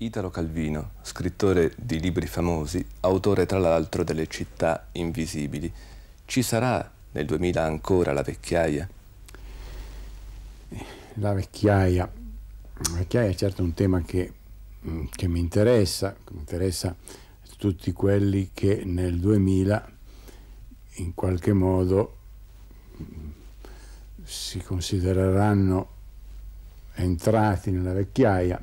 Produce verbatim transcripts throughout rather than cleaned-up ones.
Italo Calvino, scrittore di libri famosi, autore tra l'altro delle Città invisibili. Ci sarà nel duemila ancora la vecchiaia? La vecchiaia. La vecchiaia è certo un tema che, che mi interessa, che mi interessa tutti quelli che nel duemila in qualche modo si considereranno entrati nella vecchiaia,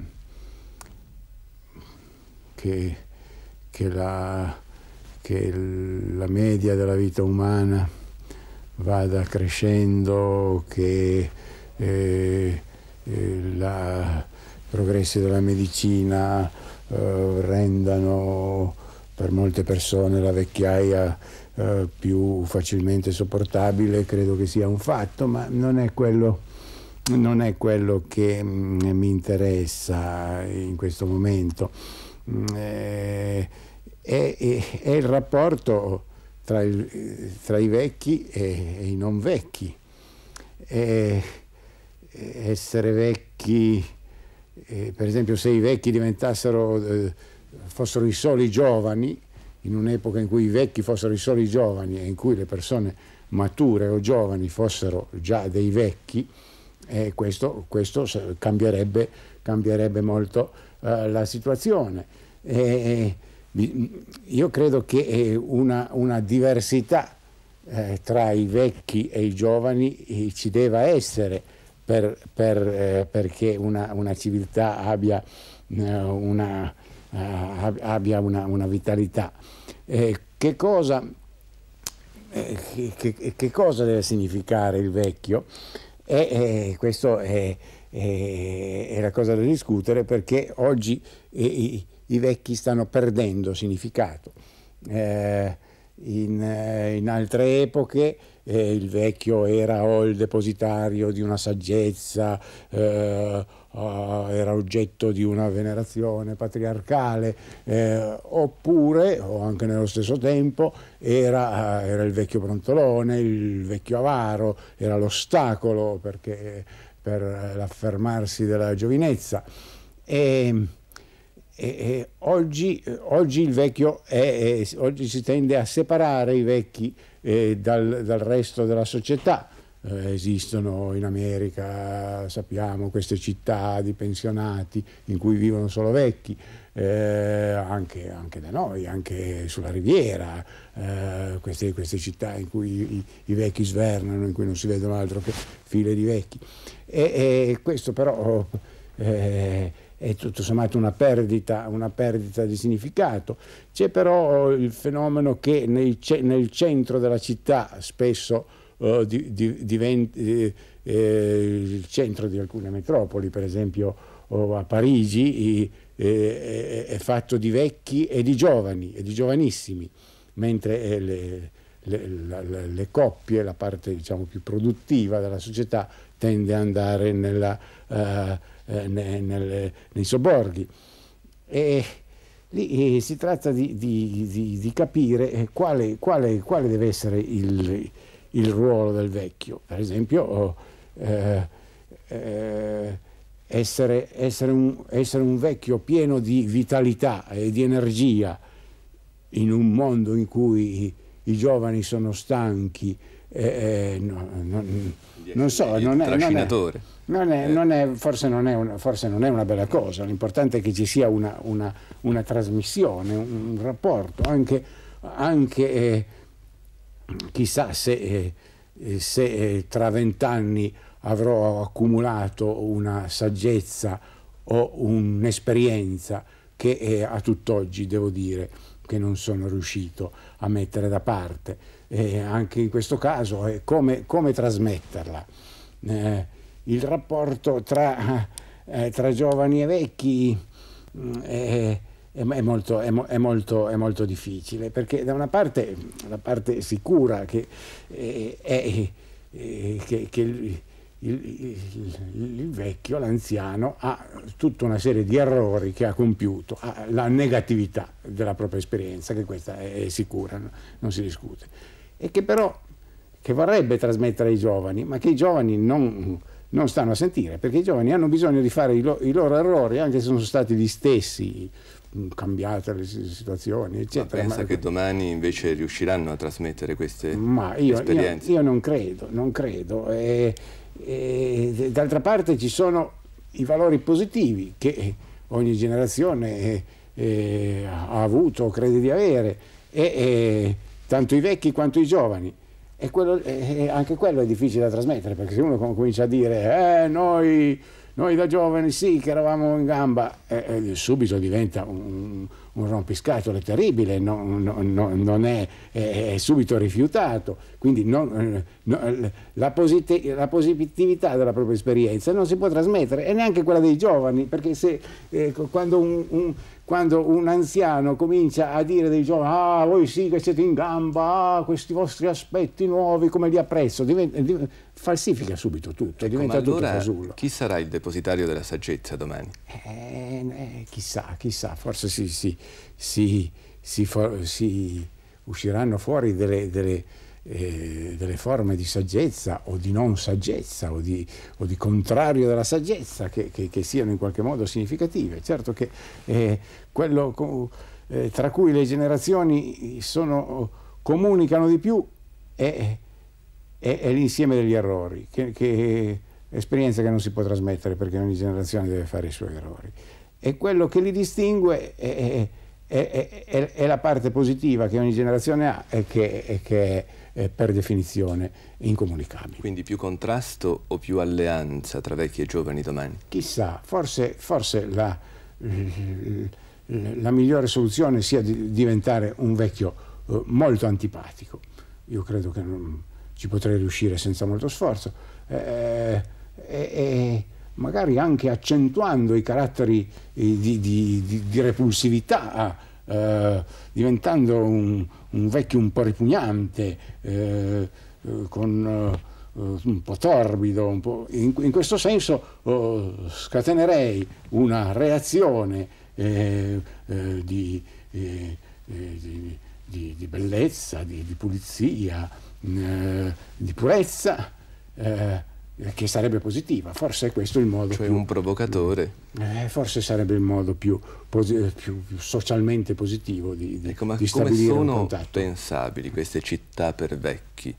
che, che, la, che la media della vita umana vada crescendo, che eh, eh, la, i progressi della medicina eh, rendano per molte persone la vecchiaia eh, più facilmente sopportabile. Credo che sia un fatto, ma non è quello, non è quello che mh, mi interessa in questo momento. Eh, è, è, è il rapporto tra, il, tra i vecchi e, e i non vecchi. È, essere vecchi, eh, per esempio, se i vecchi diventassero, eh, fossero i soli giovani, in un'epoca in cui i vecchi fossero i soli giovani e in cui le persone mature o giovani fossero già dei vecchi, eh, questo, questo cambierebbe, cambierebbe molto eh, la situazione. Eh, io credo che una, una diversità eh, tra i vecchi e i giovani eh, ci deva essere per, per, eh, perché una, una civiltà abbia eh, una, uh, abbia una, una vitalità. Eh, che cosa, eh, che, che cosa deve significare il vecchio? E, eh, questo è, è, è la cosa da discutere, perché oggi eh, i, i vecchi stanno perdendo significato. Eh, in, eh, in altre epoche eh, il vecchio era o il depositario di una saggezza, eh, Uh, era oggetto di una venerazione patriarcale, eh, oppure, o anche nello stesso tempo, era, uh, era il vecchio brontolone, il vecchio avaro, era l'ostacolo perché, per l'affermarsi della giovinezza. E, e, e oggi, oggi il vecchio è, è, oggi si tende a separare i vecchi eh, dal, dal resto della società. Eh, esistono in America, sappiamo, queste città di pensionati in cui vivono solo vecchi, eh, anche, anche da noi, anche sulla Riviera, eh, queste, queste città in cui i, i vecchi svernano, in cui non si vedono altro che file di vecchi. E, e questo però eh, è tutto sommato una perdita, una perdita di significato. C'è però il fenomeno che nel, nel centro della città spesso Uh, di, di, diventi eh, eh, il centro di alcune metropoli, per esempio oh, a Parigi i, eh, è fatto di vecchi e di giovani e di giovanissimi, mentre eh, le, le, la, le coppie, la parte diciamo più produttiva della società, tende ad andare nella, uh, eh, ne, nelle, nei sobborghi. E lì eh, si tratta di, di, di, di capire quale, quale, quale deve essere il il ruolo del vecchio. Per esempio eh, eh, essere, essere, un, essere un vecchio pieno di vitalità e di energia in un mondo in cui i, i giovani sono stanchi, eh, no, no, non so, non è, non è, non è, non è, forse, non è una, forse non è una bella cosa. L'importante è che ci sia una, una, una trasmissione, un, un rapporto, anche, anche eh, chissà se, eh, se eh, tra vent'anni avrò accumulato una saggezza o un'esperienza che eh, a tutt'oggi devo dire che non sono riuscito a mettere da parte. Eh, anche in questo caso è come, come trasmetterla. Eh, il rapporto tra, eh, tra giovani e vecchi è, È molto, è, è, molto, è molto difficile, perché da una parte la parte sicura che, è, è, è, che, che il, il, il, il vecchio, l'anziano, ha tutta una serie di errori che ha compiuto, ha la negatività della propria esperienza, che questa è sicura, non si discute, e che però che vorrebbe trasmettere ai giovani, ma che i giovani non, non stanno a sentire, perché i giovani hanno bisogno di fare i, lo, i loro errori, anche se sono stati gli stessi, cambiate le situazioni, eccetera. Ma pensa ma, che domani invece riusciranno a trasmettere queste ma io, esperienze? Io, io non credo, non credo. E, e, d'altra parte ci sono i valori positivi che ogni generazione eh, ha avuto o crede di avere, e, e, tanto i vecchi quanto i giovani. E quello, eh, anche quello è difficile da trasmettere, perché se uno comincia a dire eh, noi, noi da giovani sì che eravamo in gamba, eh, eh, subito diventa un, un rompiscatole terribile, non, non, non è, è, è subito rifiutato. Quindi non, no, la, posit la positività della propria esperienza non si può trasmettere, e neanche quella dei giovani, perché se eh, quando un, un Quando un anziano comincia a dire dei giovani, ah, voi sì che siete in gamba, ah, questi vostri aspetti nuovi, come li apprezzo, diventa, diventa, falsifica subito tutto, ecco, diventa tutto allora, fasullo. Chi sarà il depositario della saggezza domani? Eh, eh, chissà, chissà, forse si, si, si, si, for, si usciranno fuori delle, delle, eh, delle forme di saggezza o di non saggezza o di, o di contrario della saggezza che, che, che siano in qualche modo significative. Certo che eh, quello eh, tra cui le generazioni sono, comunicano di più è, è, è l'insieme degli errori, che, che esperienza che non si può trasmettere, perché ogni generazione deve fare i suoi errori. E quello che li distingue è, è, è, è, è la parte positiva che ogni generazione ha e che, e che è per definizione incomunicabile. Quindi più contrasto o più alleanza tra vecchi e giovani domani? Chissà, forse, forse la, la migliore soluzione sia di diventare un vecchio eh, molto antipatico. Io credo che non ci potrei riuscire senza molto sforzo, eh, e, e magari anche accentuando i caratteri di, di, di, di repulsività, eh, diventando un, un vecchio un po' ripugnante, eh, con uh, un po' torbido, un po'. In, in questo senso uh, scatenerei una reazione eh, eh, di, eh, di, di, di bellezza, di, di pulizia, eh, di purezza, eh, che sarebbe positiva. Forse è questo il modo. Cioè più, un provocatore. Eh, forse sarebbe il modo più, più, più socialmente positivo di, di, ecco, ma di come stabilire sono un contatto. pensabili queste città per vecchi?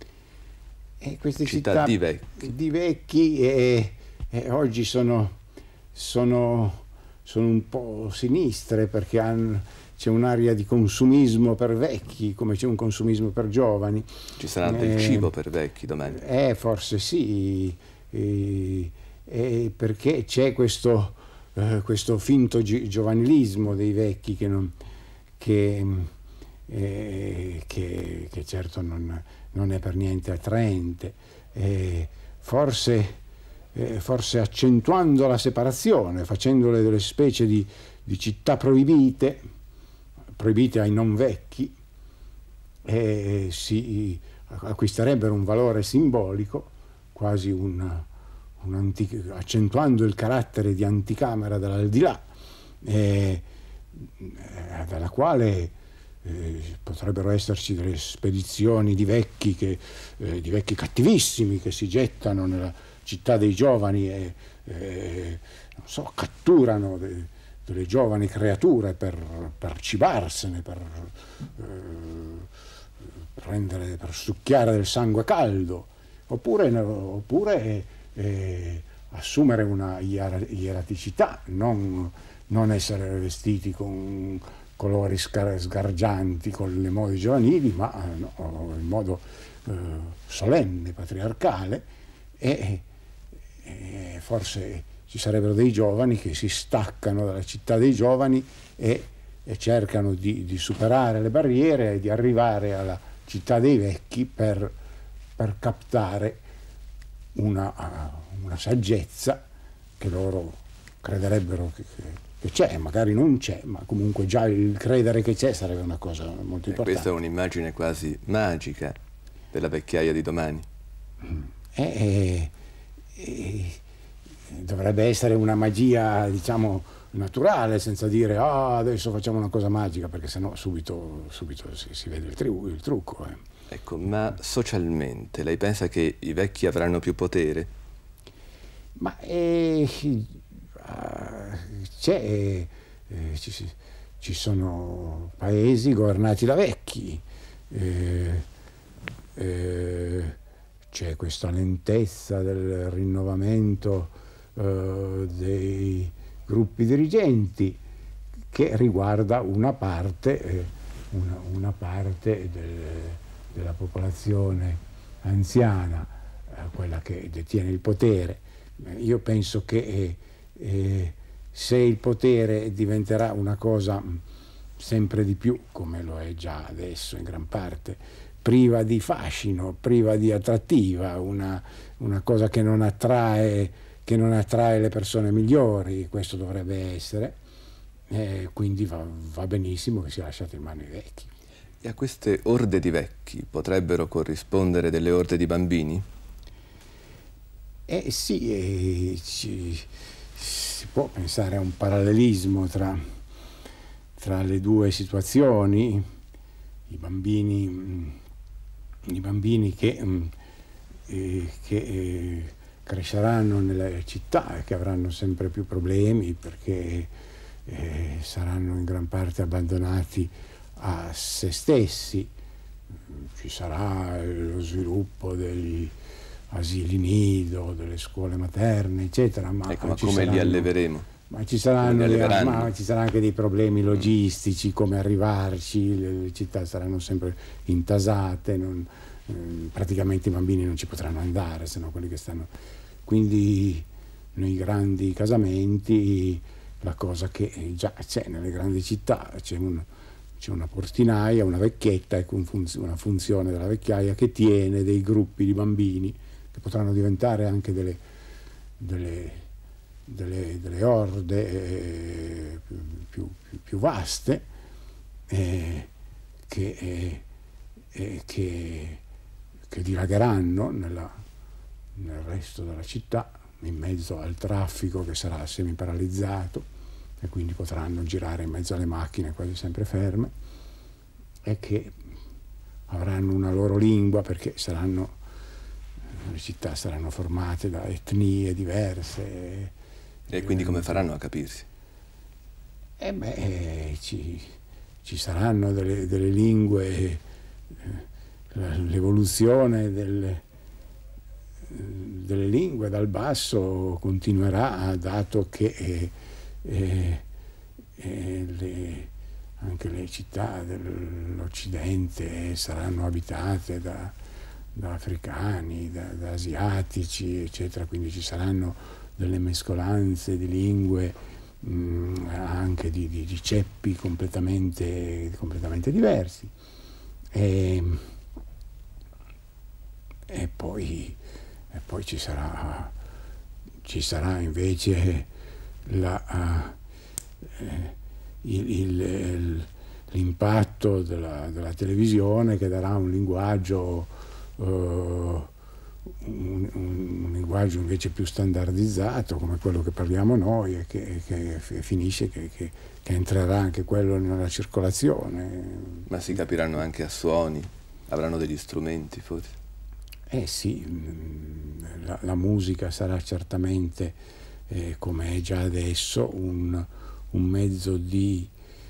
E queste città, città di vecchi, di vecchi e, e oggi sono, sono, sono un po' sinistre, perché c'è un'area di consumismo per vecchi come c'è un consumismo per giovani. Ci sarà eh, del cibo per vecchi domani? Eh, forse sì, eh, eh, perché c'è questo, eh, questo finto gi giovanilismo dei vecchi che, non, che, eh, che, che certo non, non è per niente attraente. Eh, forse, eh, forse accentuando la separazione, facendole delle specie di, di città proibite, proibite ai non vecchi, eh, si acquisterebbero un valore simbolico, quasi un, un accentuando il carattere di anticamera dall'aldilà, eh, eh, dalla quale Eh, potrebbero esserci delle spedizioni di vecchi, che, eh, di vecchi cattivissimi che si gettano nella città dei giovani e eh, non so, catturano de, delle giovani creature per, per cibarsene, per, eh, prendere, per succhiare del sangue caldo, oppure, oppure eh, assumere una ier ieraticità, non, non essere vestiti con colori sgargianti con le mode giovanili, ma no, in modo eh, solenne, patriarcale, e, e forse ci sarebbero dei giovani che si staccano dalla città dei giovani e, e cercano di, di superare le barriere e di arrivare alla città dei vecchi per, per captare una, una saggezza che loro crederebbero che, che c'è, magari non c'è, ma comunque già il credere che c'è sarebbe una cosa molto importante. Questa è un'immagine quasi magica della vecchiaia di domani. Eh, eh, dovrebbe essere una magia, diciamo, naturale, senza dire ah, adesso facciamo una cosa magica, perché sennò subito, subito si, si vede il, tru il trucco. Eh. Ecco, ma socialmente lei pensa che i vecchi avranno più potere? Ma eh, c'è, eh, ci, ci sono paesi governati da vecchi, eh, eh, c'è questa lentezza del rinnovamento eh, dei gruppi dirigenti che riguarda una parte, eh, una, una parte del, della popolazione anziana, eh, quella che detiene il potere. Io penso che eh, eh, se il potere diventerà una cosa sempre di più, come lo è già adesso in gran parte, priva di fascino, priva di attrattiva, una, una cosa che non attrae, che non attrae le persone migliori, questo dovrebbe essere, eh, quindi va, va benissimo che sia lasciato in mano ai vecchi. E a queste orde di vecchi potrebbero corrispondere delle orde di bambini? Eh sì, eh, ci, si può pensare a un parallelismo tra, tra le due situazioni, i bambini, i bambini che, eh, che eh, cresceranno nelle città e che avranno sempre più problemi perché eh, saranno in gran parte abbandonati a se stessi, ci sarà lo sviluppo degli asili nido, delle scuole materne, eccetera. Ma, ecco, ma ci come saranno, li alleveremo? Ma ci saranno, li ma ci saranno anche dei problemi logistici, come arrivarci, le, le città saranno sempre intasate, non, eh, praticamente i bambini non ci potranno andare, se no quelli che stanno. Quindi nei grandi casamenti la cosa che già c'è nelle grandi città, c'è un, c'è una portinaia, una vecchietta, ecco una funzione della vecchiaia che tiene dei gruppi di bambini che potranno diventare anche delle, delle, delle, delle orde eh, più, più, più vaste eh, che, eh, eh, che, che dilagheranno nella, nel resto della città, in mezzo al traffico che sarà semiparalizzato e quindi potranno girare in mezzo alle macchine quasi sempre ferme e che avranno una loro lingua perché saranno le città saranno formate da etnie diverse. E quindi come faranno a capirsi? Eh beh, ci, ci saranno delle, delle lingue, eh, l'evoluzione delle, delle lingue dal basso continuerà, dato che eh, eh, eh, le, anche le città dell'Occidente saranno abitate da da africani, da, da asiatici, eccetera, quindi ci saranno delle mescolanze di lingue, mh, anche di, di, di ceppi completamente, completamente diversi. E, e, poi, e poi ci sarà, ci sarà invece la, uh, il, il, l'impatto della, della televisione che darà un linguaggio Uh, un, un, un linguaggio invece più standardizzato come quello che parliamo noi e che, che finisce che, che, che entrerà anche quello nella circolazione. Ma si capiranno anche a suoni? Avranno degli strumenti forse? Eh sì, la, la musica sarà certamente eh, come è già adesso un, un mezzo di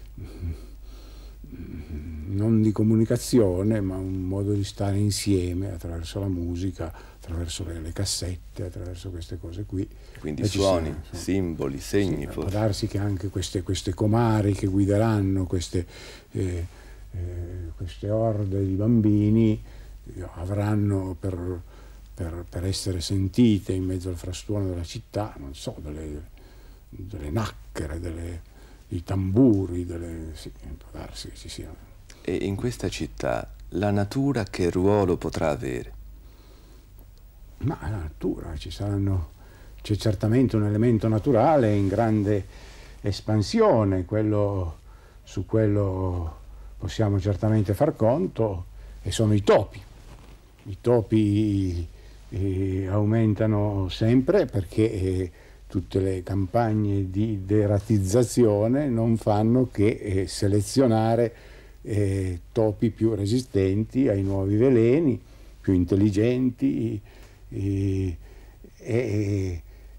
non di comunicazione, ma un modo di stare insieme attraverso la musica, attraverso le, le cassette, attraverso queste cose qui. Quindi e suoni, sono, simboli, segni. Sì, può darsi che anche queste, queste comari che guideranno queste, eh, eh, queste orde di bambini avranno per, per, per essere sentite in mezzo al frastuono della città, non so, delle, delle nacchere, delle, i tamburi, delle, sì, può darsi che ci siano. E in questa città la natura che ruolo potrà avere? Ma la natura, ci saranno, c'è certamente un elemento naturale in grande espansione, quello, su quello possiamo certamente far conto, e sono i topi. I topi eh, aumentano sempre perché eh, tutte le campagne di deratizzazione non fanno che eh, selezionare eh, topi più resistenti ai nuovi veleni, più intelligenti, e, e,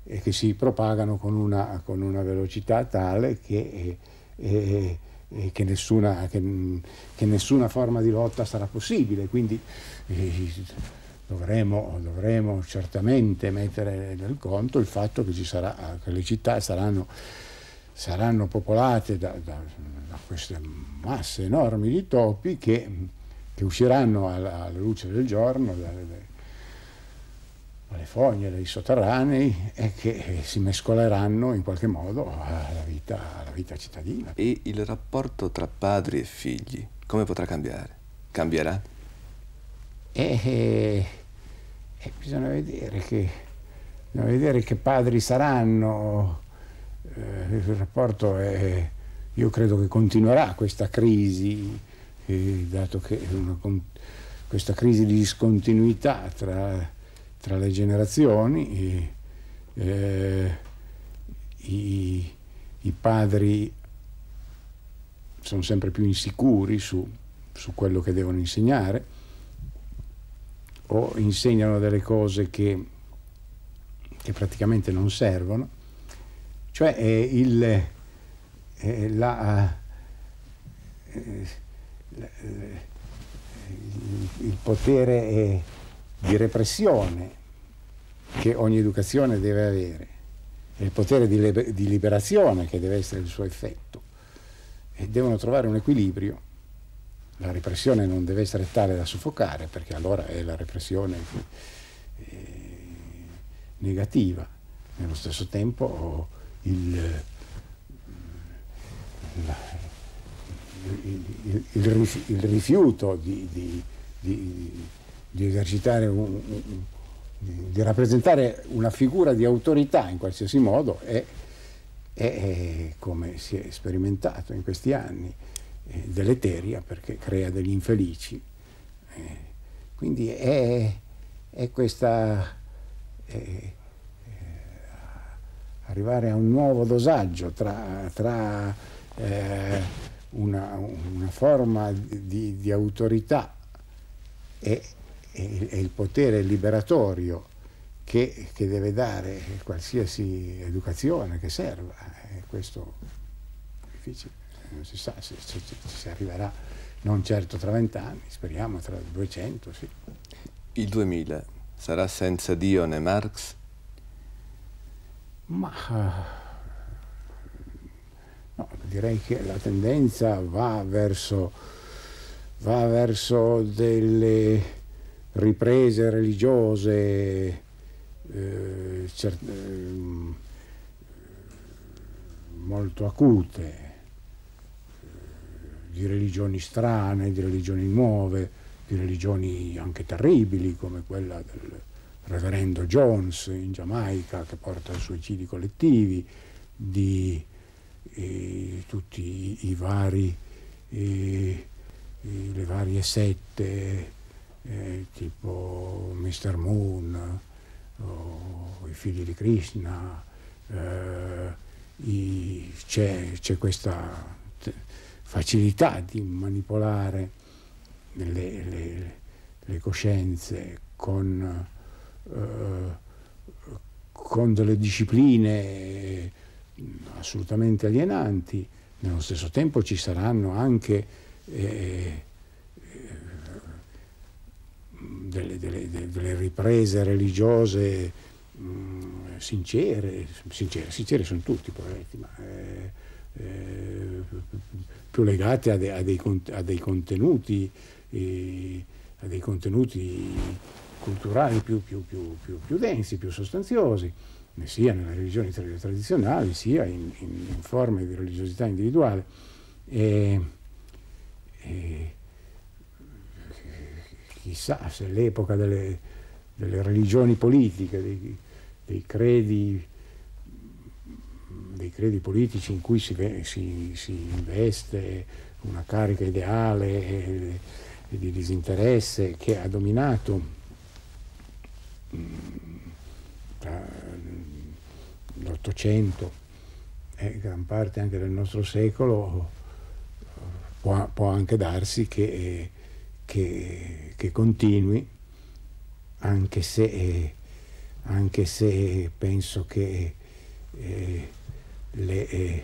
e che si propagano con una, con una velocità tale che, eh, eh, che, nessuna, che, che nessuna forma di lotta sarà possibile. Quindi eh, dovremo, dovremo certamente mettere nel conto il fatto che, ci sarà, che le città saranno, saranno popolate da, da, da queste masse enormi di topi che, che usciranno alla, alla luce del giorno dalle, dalle fogne, dai sotterranei, e che si mescoleranno in qualche modo alla vita, alla vita cittadina. E il rapporto tra padri e figli come potrà cambiare? Cambierà? E, e, e bisogna vedere che, bisogna vedere che padri saranno. Eh, il rapporto è, io credo che continuerà questa crisi, eh, dato che una, questa crisi di discontinuità tra, tra le generazioni, eh, i, i padri sono sempre più insicuri su, su quello che devono insegnare, o insegnano delle cose che, che praticamente non servono, cioè eh, il, eh, la, eh, il, il potere eh, di repressione che ogni educazione deve avere, e il potere di, di liberazione che deve essere il suo effetto, e devono trovare un equilibrio. La repressione non deve essere tale da soffocare, perché allora è la repressione eh, negativa. Nello stesso tempo il, la, il, il, il rifiuto di, di, di, di esercitare un, un, di rappresentare una figura di autorità in qualsiasi modo è, è, è come si è sperimentato in questi anni, deleteria, perché crea degli infelici. Eh, quindi è, è questa è, è arrivare a un nuovo dosaggio tra, tra eh, una, una forma di, di autorità e, e, e il potere liberatorio che, che deve dare qualsiasi educazione che serva. E questo è difficile. Non si sa se, se, se si arriverà, non certo tra vent'anni, speriamo tra duecento, sì. Il duemila sarà senza Dio né Marx? Ma no, direi che la tendenza va verso, va verso delle riprese religiose eh, cert, eh, molto acute, di religioni strane, di religioni nuove, di religioni anche terribili, come quella del reverendo Jones in Giamaica, che porta ai suicidi collettivi, di eh, tutti i, i vari, eh, le varie sette, eh, tipo mister Moon, o i figli di Krishna, eh, c'è questa facilità di manipolare le, le, le coscienze con, eh, con delle discipline assolutamente alienanti. Nello stesso tempo ci saranno anche eh, delle, delle, delle riprese religiose mh, sincere, sincere, sincere sono tutti poveretti, ma eh, eh, più legate a, de, a, dei, a dei contenuti, eh, a dei contenuti culturali più, più, più, più, più densi, più sostanziosi, sia nelle religioni tradizionali, sia in, in, in forme di religiosità individuale. E, e, chissà se l'epoca delle, delle religioni politiche, dei, dei credi dei credi politici in cui si, si, si investe una carica ideale e, e di disinteresse che ha dominato tra l'Ottocento e gran parte anche del nostro secolo, può, può anche darsi che, che, che continui, anche se anche se penso che eh, le, eh,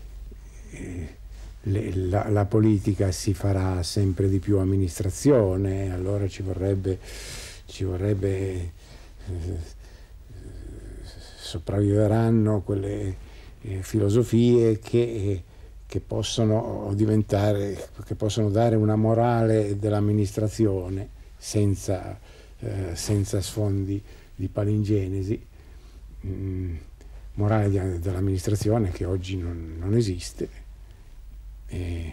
le, la, la politica si farà sempre di più amministrazione, allora ci vorrebbe, ci vorrebbe eh, sopravviveranno quelle eh, filosofie che, eh, che possono diventare, che possono dare una morale dell'amministrazione senza, eh, senza sfondi di palingenesi, mm, morale di, dell'amministrazione che oggi non, non esiste, eh,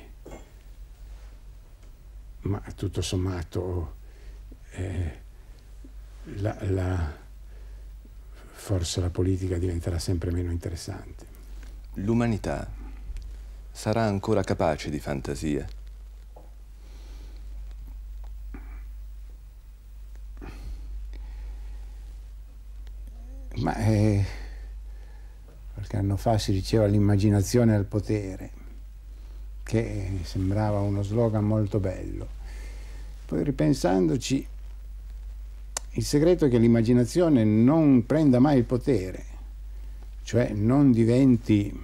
ma tutto sommato eh, la, la, forse la politica diventerà sempre meno interessante. L'umanità sarà ancora capace di fantasia? Ma eh, qualche anno fa si diceva l'immaginazione al potere, che sembrava uno slogan molto bello. Poi ripensandoci, il segreto è che l'immaginazione non prenda mai il potere, cioè non diventi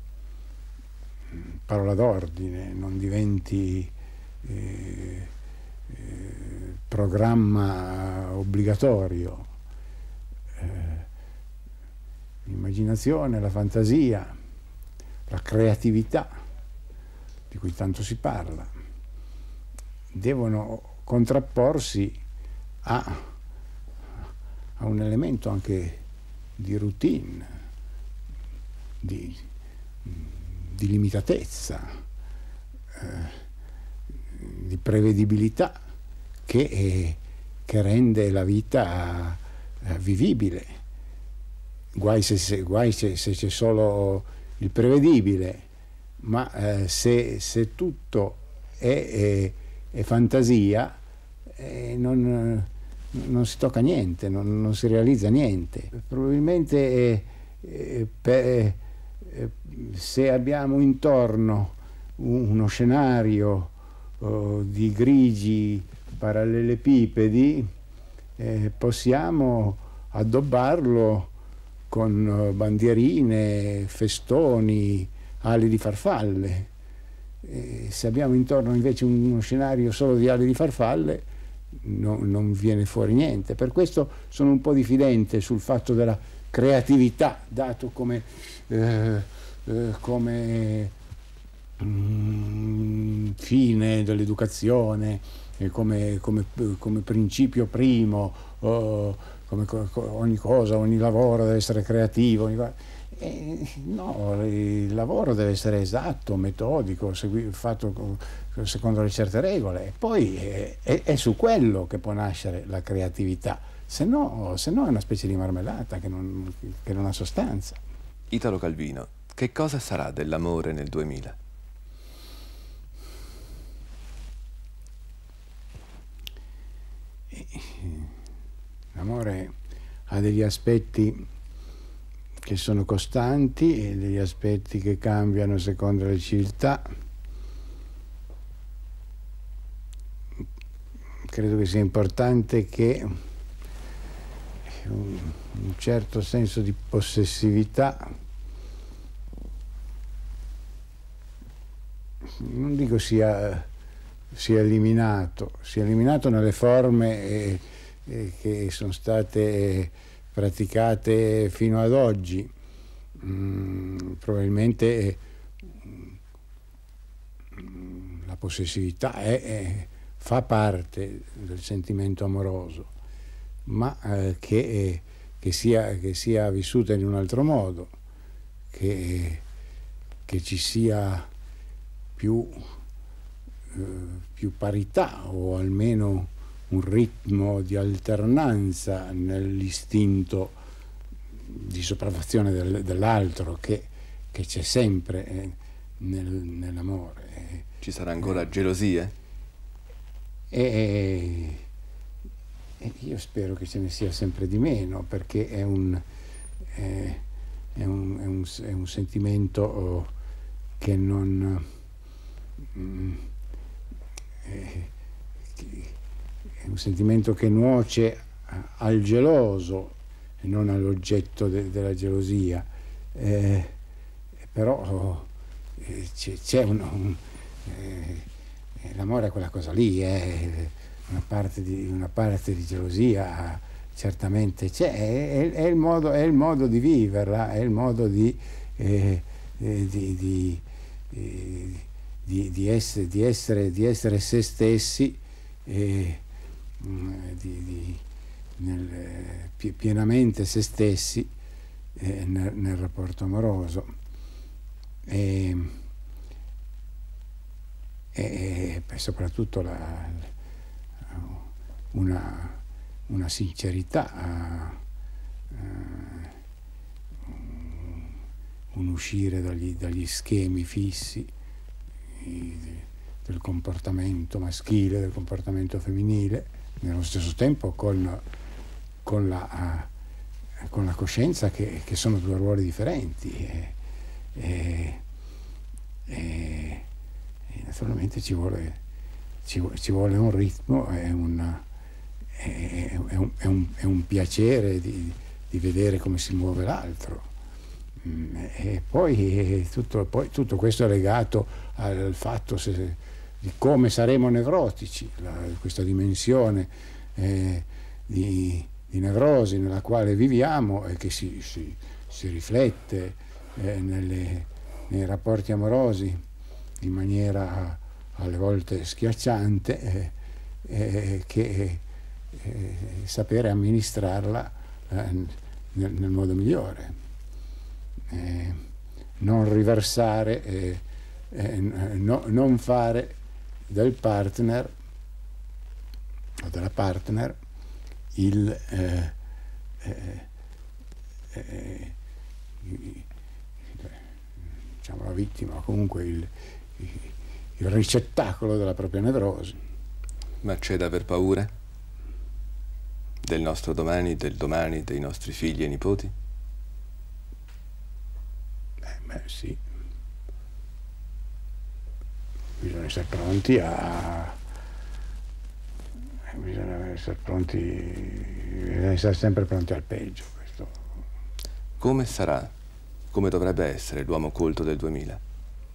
parola d'ordine, non diventi eh, eh, programma obbligatorio. Eh, l'immaginazione, la fantasia, la creatività, di cui tanto si parla, devono contrapporsi a, a un elemento anche di routine, di, di limitatezza, eh, di prevedibilità che, eh, che rende la vita eh, vivibile. Guai se, se, guai se, se c'è solo il prevedibile, ma eh, se, se tutto è, è, è fantasia, eh, non, non si tocca niente, non, non si realizza niente. Probabilmente eh, eh, per, eh, se abbiamo intorno uno scenario oh, di grigi parallelepipedi, eh, possiamo addobbarlo con bandierine, festoni, ali di farfalle. E se abbiamo intorno invece uno scenario solo di ali di farfalle, no, non viene fuori niente. Per questo sono un po' diffidente sul fatto della creatività, dato come, eh, eh, come mm, fine dell'educazione, eh, come, come, come principio primo, oh, come ogni cosa, ogni lavoro deve essere creativo. Ogni... Eh, no, il lavoro deve essere esatto, metodico, segui... fatto secondo le certe regole. E poi è, è, è su quello che può nascere la creatività, se no, se no è una specie di marmellata che non, che non ha sostanza. Italo Calvino, che cosa sarà dell'amore nel duemila? L'amore ha degli aspetti che sono costanti e degli aspetti che cambiano secondo le civiltà. Credo che sia importante che un, un certo senso di possessività, non dico sia, sia eliminato, sia eliminato nelle forme eh, eh, che sono state praticate fino ad oggi. Mm, probabilmente eh, la possessività è, è, fa parte del sentimento amoroso, ma eh, che, eh, che, sia, che sia vissuta in un altro modo, che, che ci sia più, eh, più parità o almeno un ritmo di alternanza nell'istinto di sopraffazione del, dell'altro che, che c'è sempre eh, nel, nell'amore. Ci sarà ancora eh, gelosie? E, e io spero che ce ne sia sempre di meno, perché è un, è, è un, è un, è un sentimento che non... Mm, è, è un sentimento che nuoce al geloso non all'oggetto de, della gelosia. Eh, però eh, c'è un, un eh, l'amore è quella cosa lì, eh, una parte di, una parte di gelosia certamente c'è, è, è, il modo, è il modo di viverla, è il modo di, eh, eh, di, di, eh, di, di, essere, di, essere, di essere se stessi, eh, di, di, nel, pienamente se stessi eh, nel, nel rapporto amoroso. E, e soprattutto la, una, una sincerità, uh, un uscire dagli, dagli schemi fissi i, del comportamento maschile, del comportamento femminile, nello stesso tempo con, con, la, uh, con la coscienza che, che sono due ruoli differenti. E, e, e, e naturalmente ci vuole, ci, ci vuole un ritmo e una, è, è, un, è, un, è un piacere di, di vedere come si muove l'altro. E poi tutto, poi tutto questo è legato al fatto se, di come saremo nevrotici, la, questa dimensione eh, di, di nevrosi nella quale viviamo e che si, si, si riflette eh, nelle, nei rapporti amorosi in maniera alle volte schiacciante, eh, eh, che eh, sapere amministrarla eh, nel, nel modo migliore, eh, non riversare, eh, eh, no, non fare del partner o della partner il, eh, eh, eh, diciamo la vittima, o comunque il, il ricettacolo della propria nevrosi. Ma c'è da aver paura del nostro domani, del domani dei nostri figli e nipoti? Eh, beh, sì. Bisogna essere pronti a... Bisogna essere pronti... Bisogna essere sempre pronti al peggio. Questo. Come sarà, come dovrebbe essere l'uomo colto del duemila?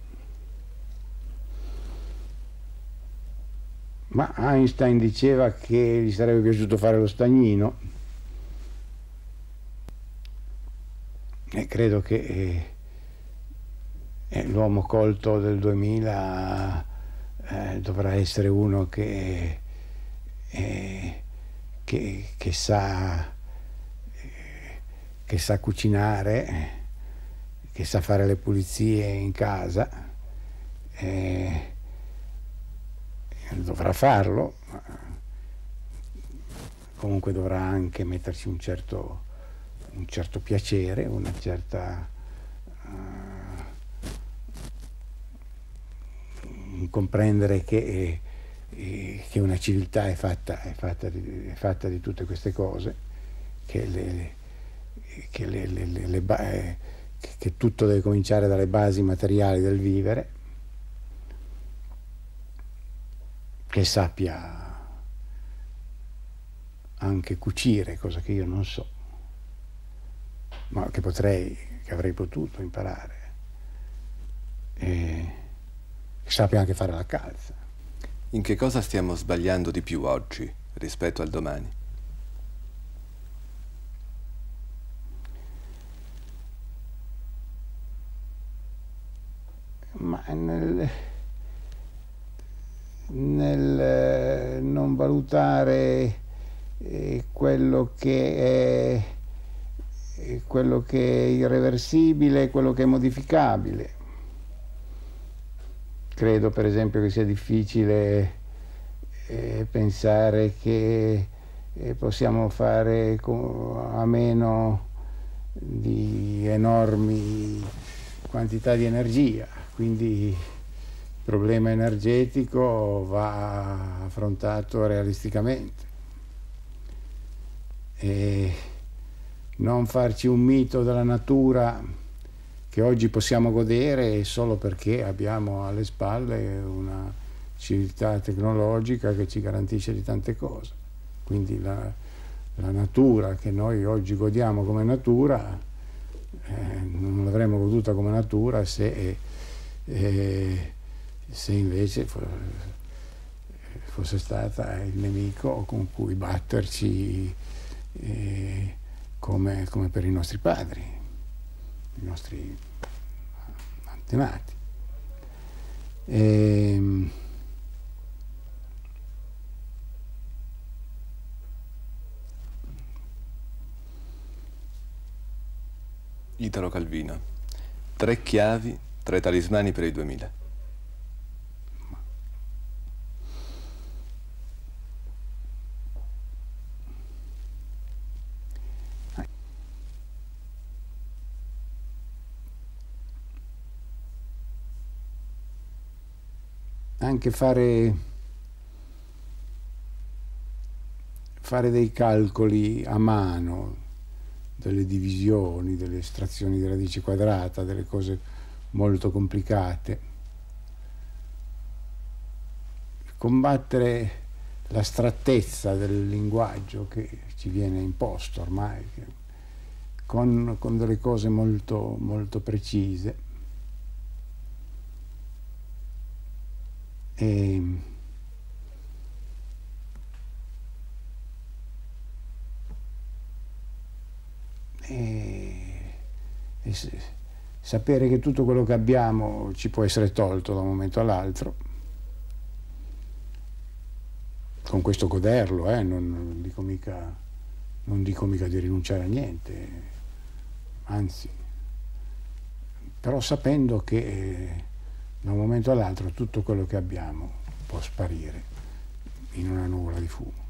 Ma Einstein diceva che gli sarebbe piaciuto fare lo stagnino e credo che eh, eh, l'uomo colto del duemila eh, dovrà essere uno che, eh, che, che, sa, eh, che sa cucinare, che sa fare le pulizie in casa, eh, dovrà farlo, ma comunque dovrà anche metterci un certo, un certo piacere, una certa uh, comprendere che, eh, che una civiltà è fatta, è, fatta di, è fatta di tutte queste cose, che, le, che, le, le, le, le, eh, che tutto deve cominciare dalle basi materiali del vivere, che sappia anche cucire, cosa che io non so, ma che potrei, che avrei potuto imparare, e che sappia anche fare la calza. In che cosa stiamo sbagliando di più oggi rispetto al domani? Ma nel... nel non valutare eh, quello che è eh, quello che è irreversibile, quello che è modificabile. Credo per esempio che sia difficile eh, pensare che eh, possiamo fare a meno di enormi quantità di energia, quindi il problema energetico va affrontato realisticamente e non farci un mito della natura che oggi possiamo godere solo perché abbiamo alle spalle una civiltà tecnologica che ci garantisce di tante cose. Quindi la, la natura che noi oggi godiamo come natura, eh, non l'avremmo goduta come natura se, eh, se invece fosse stata il nemico con cui batterci, eh, come, come per i nostri padri, i nostri antenati. E, Italo Calvino, tre chiavi, tre talismani per il duemila. Anche fare, fare dei calcoli a mano, delle divisioni, delle estrazioni di radice quadrata, delle cose molto complicate. Combattere l'astrattezza del linguaggio che ci viene imposto ormai, con, con delle cose molto, molto precise. E, e, e sapere che tutto quello che abbiamo ci può essere tolto da un momento all'altro, con questo goderlo, eh, non, non, dico mica, non dico mica di rinunciare a niente, anzi, però sapendo che eh, da un momento all'altro tutto quello che abbiamo può sparire in una nuvola di fumo.